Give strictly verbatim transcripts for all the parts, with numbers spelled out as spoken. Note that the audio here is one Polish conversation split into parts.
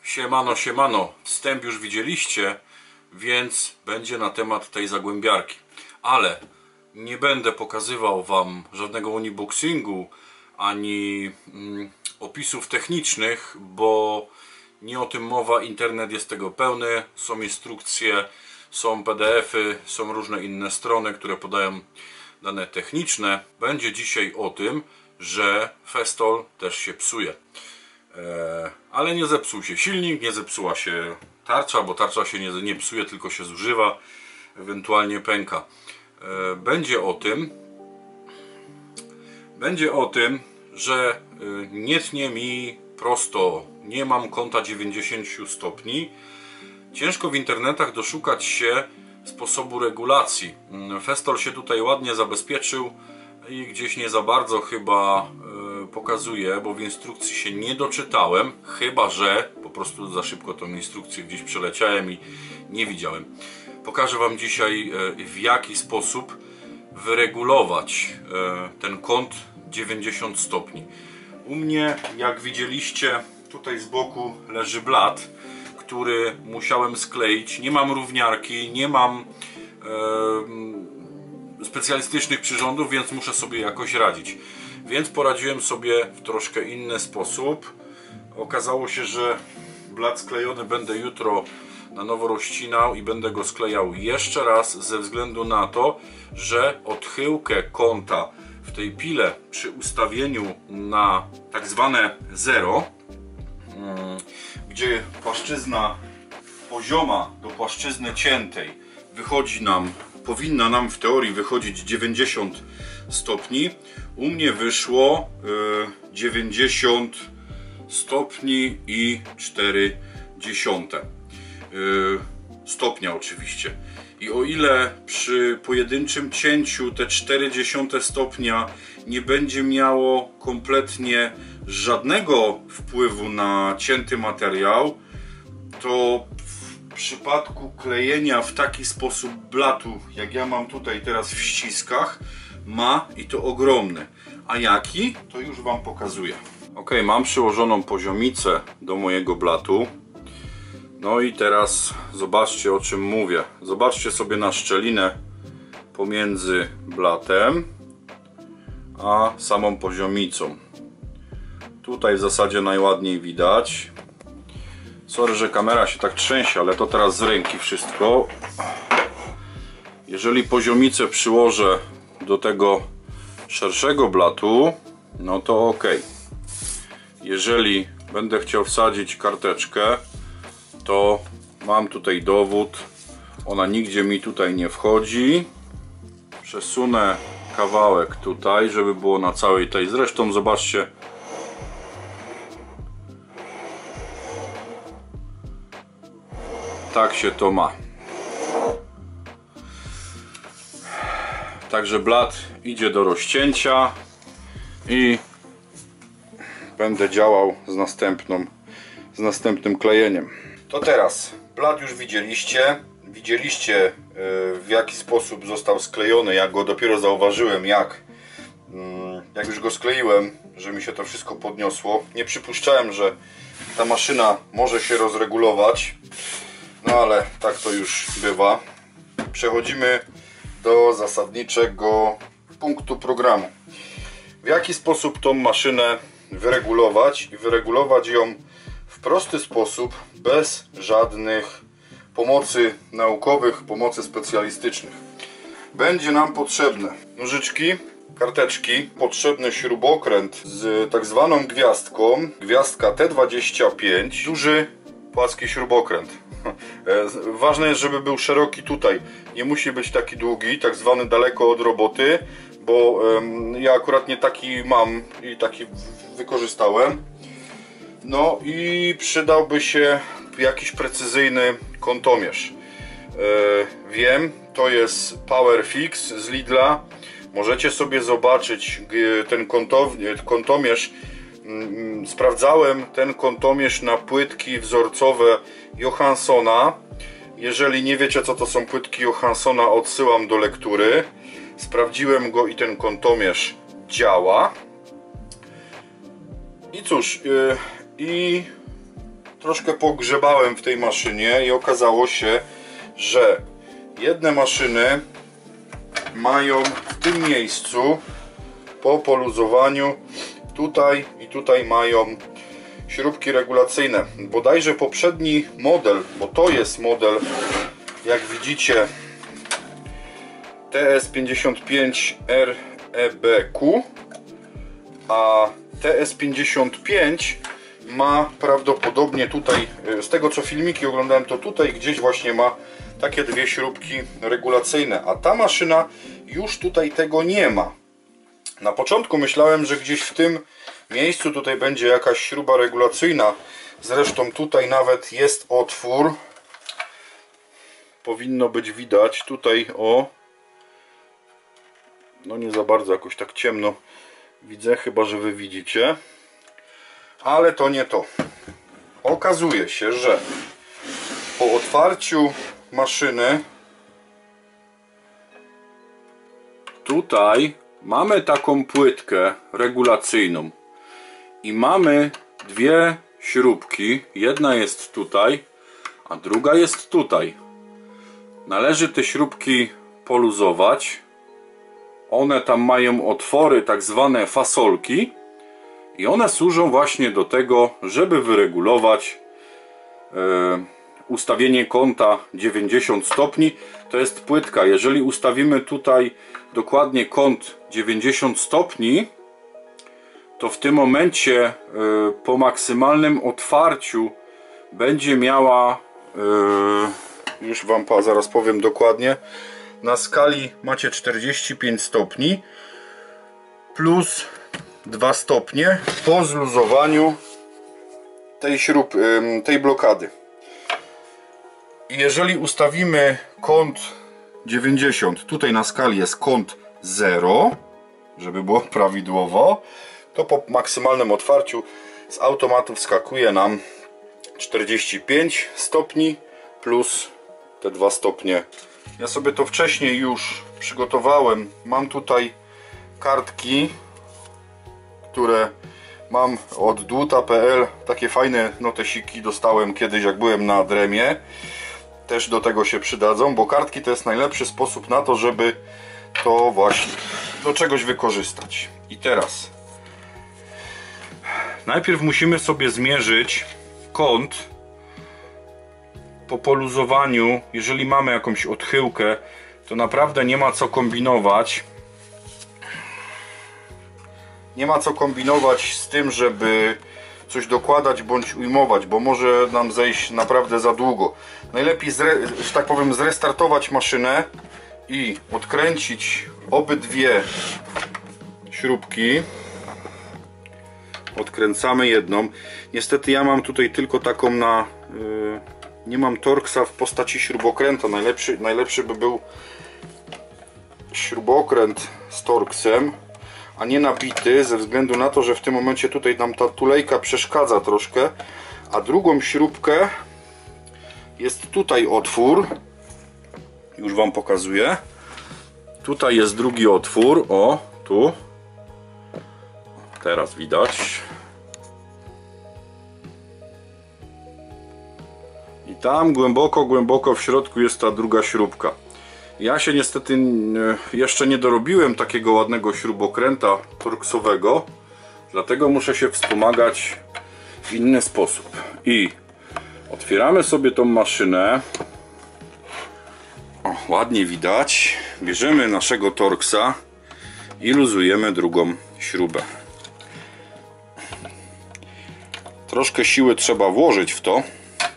Siemano, siemano, wstęp już widzieliście, więc będzie na temat tej zagłębiarki. Ale nie będę pokazywał Wam żadnego unboxingu ani mm, opisów technicznych, bo nie o tym mowa, internet jest tego pełny, są instrukcje, są P D F-y, są różne inne strony, które podają dane techniczne. Będzie dzisiaj o tym, że Festool też się psuje. E, ale nie zepsuł się silnik, nie zepsuła się tarcza, bo tarcza się nie, nie psuje, tylko się zużywa, ewentualnie pęka. E, będzie o tym, będzie o tym, że nie tnie mi prosto, nie mam kąta dziewięćdziesiąt stopni. Ciężko w internetach doszukać się sposobu regulacji. Festool się tutaj ładnie zabezpieczył i gdzieś nie za bardzo chyba y, pokazuje, bo w instrukcji się nie doczytałem, chyba że po prostu za szybko tą instrukcję gdzieś przeleciałem i nie widziałem. Pokażę Wam dzisiaj y, w jaki sposób wyregulować y, ten kąt dziewięćdziesiąt stopni. U mnie, jak widzieliście, tutaj z boku leży blat, który musiałem skleić. Nie mam równiarki, nie mam e, specjalistycznych przyrządów, więc muszę sobie jakoś radzić. Więc poradziłem sobie w troszkę inny sposób. Okazało się, że blat sklejony będę jutro na nowo rozcinał i będę go sklejał jeszcze raz ze względu na to, że odchyłkę kąta w tej pile przy ustawieniu na tak zwane zero, gdzie płaszczyzna pozioma do płaszczyzny ciętej wychodzi nam, powinna nam w teorii wychodzić dziewięćdziesiąt stopni. U mnie wyszło y, dziewięćdziesiąt stopni i cztery dziesiąte y, stopnia oczywiście. I o ile przy pojedynczym cięciu te cztery dziesiąte stopnia nie będzie miało kompletnie żadnego wpływu na cięty materiał, to w przypadku klejenia w taki sposób blatu, jak ja mam tutaj teraz w ściskach, ma i to ogromny. A jaki? To już Wam pokazuję. Ok, mam przyłożoną poziomicę do mojego blatu. No i teraz zobaczcie, o czym mówię. Zobaczcie sobie na szczelinę pomiędzy blatem a samą poziomicą. Tutaj w zasadzie najładniej widać. Sorry, że kamera się tak trzęsie, ale to teraz z ręki wszystko. Jeżeli poziomicę przyłożę do tego szerszego blatu, no to ok. Jeżeli będę chciał wsadzić karteczkę, to mam tutaj dowód. Ona nigdzie mi tutaj nie wchodzi. Przesunę kawałek tutaj, żeby było na całej tej. Zresztą zobaczcie, tak się to ma. Także blat idzie do rozcięcia i będę działał z następną, z następnym klejeniem. To teraz blat już widzieliście. Widzieliście w jaki sposób został sklejony. Ja go dopiero zauważyłem, jak, jak już go skleiłem, że mi się to wszystko podniosło. Nie przypuszczałem, że ta maszyna może się rozregulować. No ale tak to już bywa. Przechodzimy do zasadniczego punktu programu. W jaki sposób tą maszynę wyregulować i wyregulować ją w prosty sposób, bez żadnych pomocy naukowych, pomocy specjalistycznych. Będzie nam potrzebne nożyczki, karteczki, potrzebny śrubokręt z tak zwaną gwiazdką, gwiazdka T dwadzieścia pięć, duży płaski śrubokręt. Ważne jest, żeby był szeroki tutaj, nie musi być taki długi, tak zwany daleko od roboty, bo um, ja akurat nie taki mam i taki wykorzystałem. No i przydałby się jakiś precyzyjny kątomierz. E, wiem, to jest Power Fix z Lidla. Możecie sobie zobaczyć ten kątomierz. Sprawdzałem ten kątomierz na płytki wzorcowe Johanssona. Jeżeli nie wiecie, co to są płytki Johanssona, odsyłam do lektury. Sprawdziłem go i ten kątomierz działa. I cóż, yy, i troszkę pogrzebałem w tej maszynie i okazało się, że jedne maszyny mają w tym miejscu po poluzowaniu tutaj i tutaj mają śrubki regulacyjne. Bodajże poprzedni model, bo to jest model, jak widzicie, T S pięćdziesiąt pięć R E B Q, a T S pięćdziesiąt pięć ma prawdopodobnie tutaj, z tego co filmiki oglądałem, to tutaj gdzieś właśnie ma takie dwie śrubki regulacyjne, a ta maszyna już tutaj tego nie ma. Na początku myślałem, że gdzieś w tym miejscu tutaj będzie jakaś śruba regulacyjna, zresztą tutaj nawet jest otwór, powinno być widać tutaj, o, no nie za bardzo, jakoś tak ciemno widzę, chyba że wy widzicie, ale to nie to. Okazuje się, że po otwarciu maszyny tutaj mamy taką płytkę regulacyjną i mamy dwie śrubki, jedna jest tutaj, a druga jest tutaj. Należy te śrubki poluzować. One tam mają otwory, tak zwane fasolki, i one służą właśnie do tego, żeby wyregulować yy, ustawienie kąta dziewięćdziesiąt stopni. To jest płytka. Jeżeli ustawimy tutaj dokładnie kąt dziewięćdziesiąt stopni, to w tym momencie yy, po maksymalnym otwarciu będzie miała, yy, już wam zaraz powiem dokładnie, na skali macie czterdzieści pięć stopni plus dwa stopnie po zluzowaniu tej śrub, tej blokady. I jeżeli ustawimy kąt dziewięćdziesiąt, tutaj na skali jest kąt zero, żeby było prawidłowo, to po maksymalnym otwarciu z automatu wskakuje nam czterdzieści pięć stopni plus te dwa stopnie. Ja sobie to wcześniej już przygotowałem. Mam tutaj kartki, które mam od dłuta kropka p l. Takie fajne notesiki dostałem kiedyś, jak byłem na Dremie. Też do tego się przydadzą, bo kartki to jest najlepszy sposób na to, żeby to właśnie do czegoś wykorzystać. I teraz najpierw musimy sobie zmierzyć kąt po poluzowaniu. Jeżeli mamy jakąś odchyłkę, to naprawdę nie ma co kombinować. Nie ma co kombinować z tym, żeby coś dokładać bądź ujmować, bo może nam zejść naprawdę za długo. Najlepiej, że tak powiem, zrestartować maszynę i odkręcić obydwie śrubki. Odkręcamy jedną. Niestety ja mam tutaj tylko taką na... Yy, nie mam Torxa w postaci śrubokręta. Najlepszy, najlepszy by był śrubokręt z Torxem, a nie nabity, ze względu na to, że w tym momencie tutaj nam ta tulejka przeszkadza troszkę. A drugą śrubkę jest tutaj otwór. Już wam pokazuję. Tutaj jest drugi otwór. O, tu. Teraz widać. I tam głęboko, głęboko w środku jest ta druga śrubka. Ja się niestety jeszcze nie dorobiłem takiego ładnego śrubokręta torksowego, dlatego muszę się wspomagać w inny sposób. I otwieramy sobie tą maszynę. O, ładnie widać. Bierzemy naszego Torxa i luzujemy drugą śrubę. Troszkę siły trzeba włożyć w to,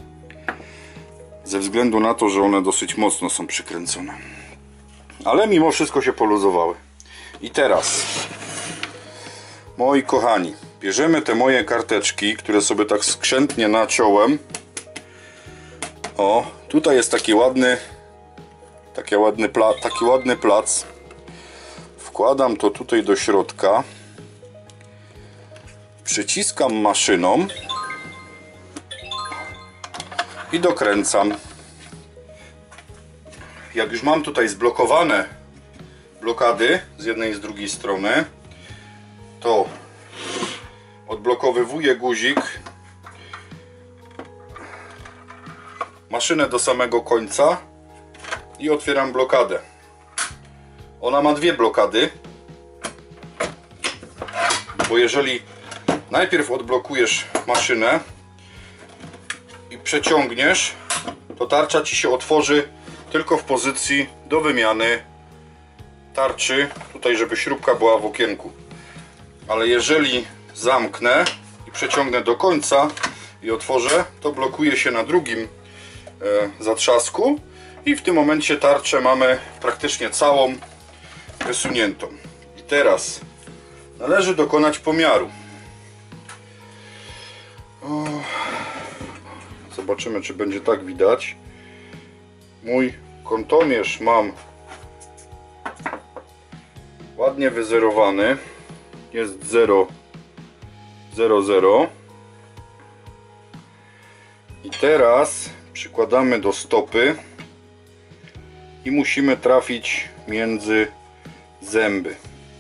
ze względu na to, że one dosyć mocno są przykręcone. Ale mimo wszystko się poluzowały. I teraz, moi kochani, bierzemy te moje karteczki, które sobie tak skrzętnie naciąłem. O, tutaj jest taki ładny, taki ładny, pla, taki ładny plac. Wkładam to tutaj do środka. Przyciskam maszyną i dokręcam. Jak już mam tutaj zblokowane blokady z jednej i z drugiej strony, to odblokowywuję guzik maszynę do samego końca i otwieram blokadę. Ona ma dwie blokady, bo jeżeli najpierw odblokujesz maszynę i przeciągniesz, to tarcza ci się otworzy tylko w pozycji do wymiany tarczy, tutaj żeby śrubka była w okienku. Ale jeżeli zamknę i przeciągnę do końca i otworzę, to blokuje się na drugim e, zatrzasku i w tym momencie tarczę mamy praktycznie całą wysuniętą. I teraz należy dokonać pomiaru. O, zobaczymy, czy będzie tak widać. Mój kątomierz mam ładnie wyzerowany. Jest zero zero zero. I teraz przykładamy do stopy i musimy trafić między zęby.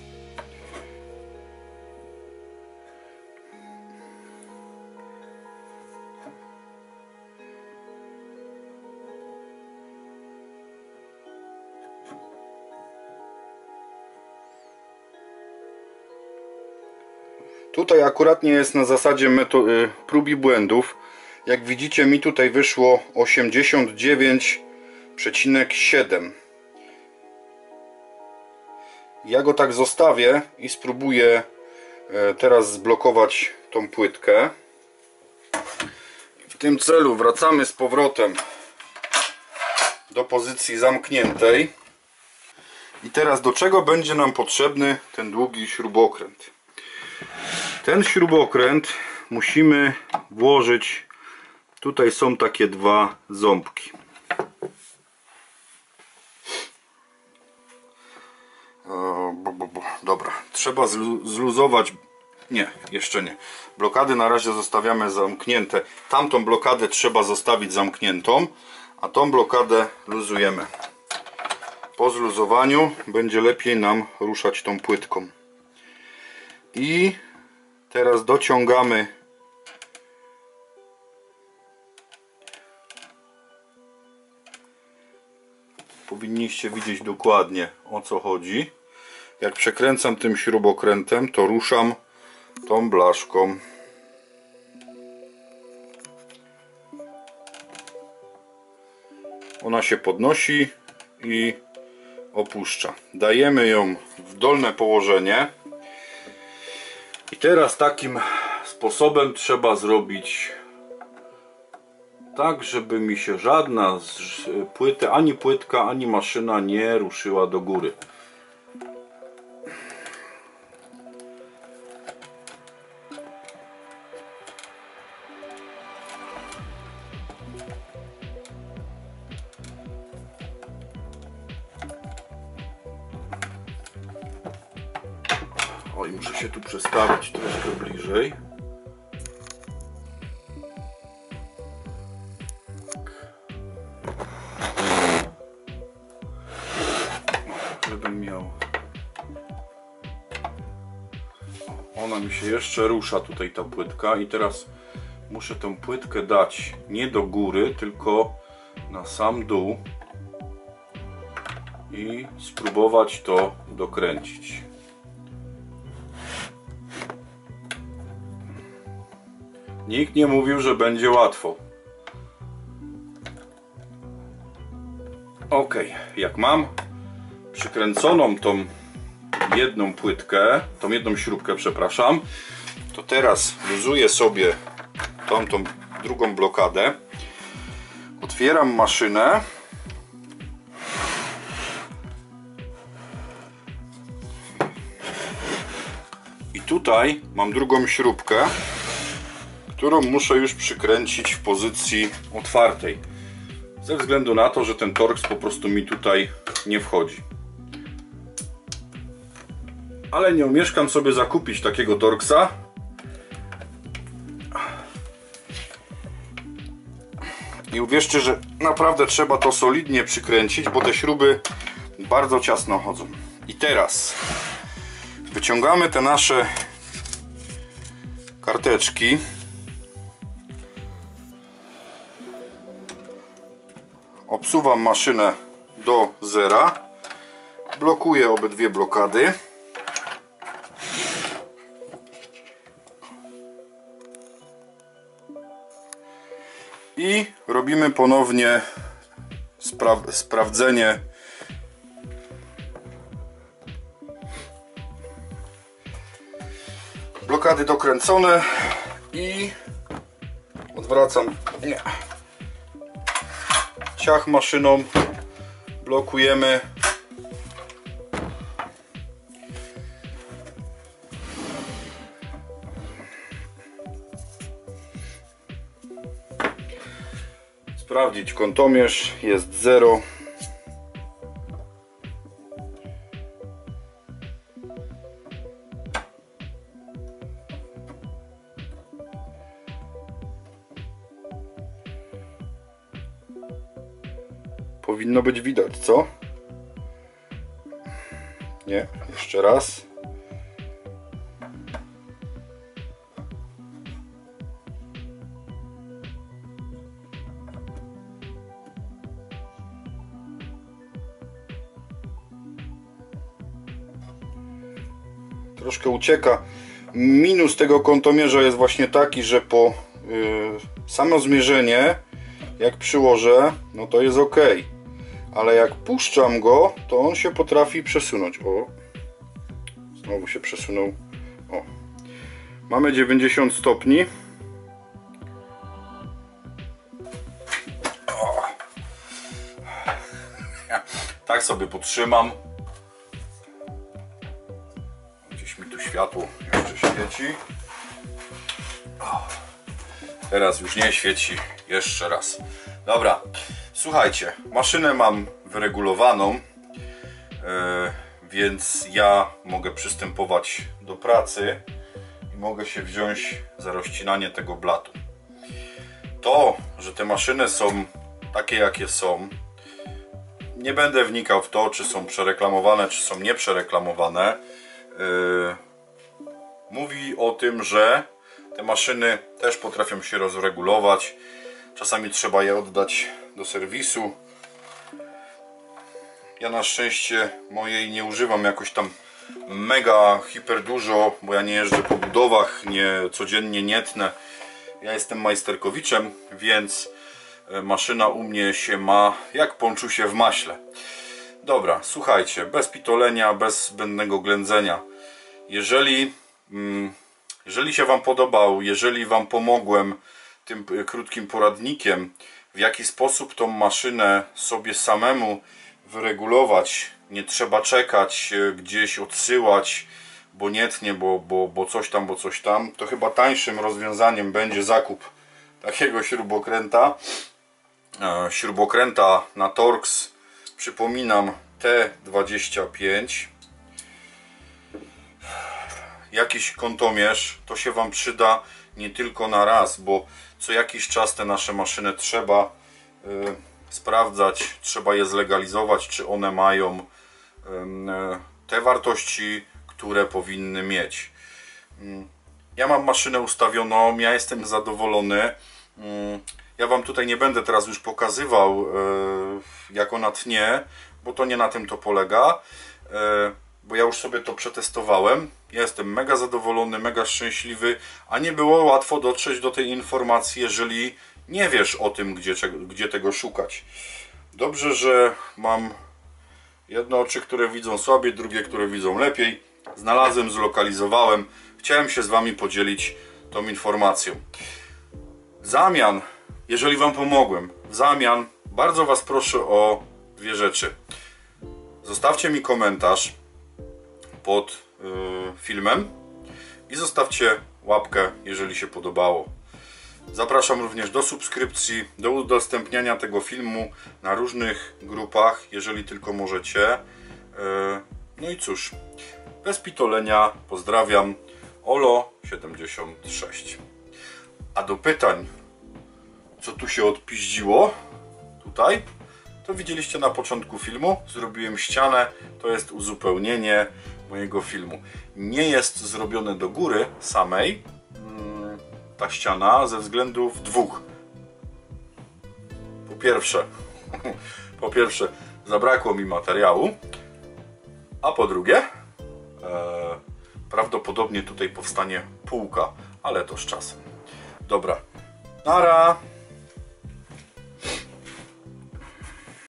Tutaj akurat nie jest na zasadzie prób i błędów. Jak widzicie, mi tutaj wyszło osiemdziesiąt dziewięć przecinek siedem. Ja go tak zostawię i spróbuję teraz zblokować tą płytkę. W tym celu wracamy z powrotem do pozycji zamkniętej. I teraz do czego będzie nam potrzebny ten długi śrubokręt? Ten śrubokręt musimy włożyć. Tutaj są takie dwa ząbki. Dobra, trzeba zluzować. Nie, jeszcze nie. Blokady na razie zostawiamy zamknięte. Tamtą blokadę trzeba zostawić zamkniętą, a tą blokadę luzujemy. Po zluzowaniu będzie lepiej nam ruszać tą płytką. I teraz dociągamy powinniście widzieć dokładnie, o co chodzi. Jak przekręcam tym śrubokrętem, to ruszam tą blaszką. Ona się podnosi i opuszcza. Dajemy ją w dolne położenie. I teraz takim sposobem trzeba zrobić tak, żeby mi się żadna z płyty, ani płytka, ani maszyna nie ruszyła do góry. Oj, muszę się tu przestawić troszkę bliżej. Żebym miał. Ona mi się jeszcze rusza tutaj, ta płytka, i teraz muszę tę płytkę dać nie do góry, tylko na sam dół i spróbować to dokręcić. Nikt nie mówił, że będzie łatwo. Ok, jak mam przykręconą tą jedną płytkę, tą jedną śrubkę, przepraszam, to teraz luzuję sobie tą, tą drugą blokadę, otwieram maszynę i tutaj mam drugą śrubkę, którą muszę już przykręcić w pozycji otwartej, ze względu na to, że ten torks po prostu mi tutaj nie wchodzi. Ale nie omieszkam sobie zakupić takiego torksa. I uwierzcie, że naprawdę trzeba to solidnie przykręcić, bo te śruby bardzo ciasno chodzą. I teraz wyciągamy te nasze karteczki. obsuwam maszynę do zera, blokuję obydwie blokady. I robimy ponownie spra sprawdzenie blokady dokręcone i odwracam nie. ciach maszyną, blokujemy. Sprawdzić kątomierz, jest zero. Powinno być widać, co? Nie, jeszcze raz. Troszkę ucieka. Minus tego kątomierza jest właśnie taki, że po yy, samo zmierzenie, jak przyłożę, no to jest ok, ale jak puszczam go, to on się potrafi przesunąć. O, znowu się przesunął. O, mamy dziewięćdziesiąt stopni. O. Tak sobie potrzymam. Światło jeszcze świeci. O, teraz już nie świeci. Jeszcze raz. Dobra, słuchajcie, maszynę mam wyregulowaną, yy, więc ja mogę przystępować do pracy i mogę się wziąć za rozcinanie tego blatu. To, że te maszyny są takie jakie są, nie będę wnikał w to, czy są przereklamowane, czy są nieprzereklamowane. Yy, Mówi o tym, że te maszyny też potrafią się rozregulować. Czasami trzeba je oddać do serwisu. Ja na szczęście mojej nie używam jakoś tam mega hiper dużo, bo ja nie jeżdżę po budowach, nie codziennie nie tnę. Ja jestem majsterkowiczem, więc maszyna u mnie się ma jak ponczusie w maśle. Dobra, słuchajcie, bez pitolenia, bez zbędnego ględzenia. Jeżeli Jeżeli się Wam podobał, jeżeli Wam pomogłem tym krótkim poradnikiem, w jaki sposób tą maszynę sobie samemu wyregulować, nie trzeba czekać, gdzieś odsyłać, bo nie tnie, bo, bo, bo coś tam, bo coś tam, to chyba tańszym rozwiązaniem będzie zakup takiego śrubokręta. Śrubokręta na Torx, przypominam, T dwadzieścia pięć. Jakiś kątomierz, to się Wam przyda nie tylko na raz, bo co jakiś czas te nasze maszyny trzeba y, sprawdzać, trzeba je zlegalizować, czy one mają y, te wartości, które powinny mieć. Y, ja mam maszynę ustawioną, ja jestem zadowolony. Y, ja Wam tutaj nie będę teraz już pokazywał, y, jak ona tnie, bo to nie na tym to polega. Y, bo ja już sobie to przetestowałem. Ja jestem mega zadowolony, mega szczęśliwy, a nie było łatwo dotrzeć do tej informacji, jeżeli nie wiesz o tym, gdzie, gdzie tego szukać. Dobrze, że mam jedno oczy, które widzą słabiej, drugie, które widzą lepiej. Znalazłem, zlokalizowałem. Chciałem się z Wami podzielić tą informacją. W zamian, jeżeli Wam pomogłem, w zamian bardzo Was proszę o dwie rzeczy. Zostawcie mi komentarz pod y, filmem i zostawcie łapkę, jeżeli się podobało. Zapraszam również do subskrypcji, do udostępniania tego filmu na różnych grupach, jeżeli tylko możecie. Y, no i cóż, bez pitolenia pozdrawiam, Olo siedemdziesiąt sześć. A do pytań, co tu się odpiździło, tutaj, to widzieliście na początku filmu, zrobiłem ścianę, to jest uzupełnienie mojego filmu. Nie jest zrobione do góry samej ta ściana ze względów dwóch. Po pierwsze, Po pierwsze, zabrakło mi materiału, a po drugie, e, prawdopodobnie tutaj powstanie półka, ale to z czasem. Dobra, nara!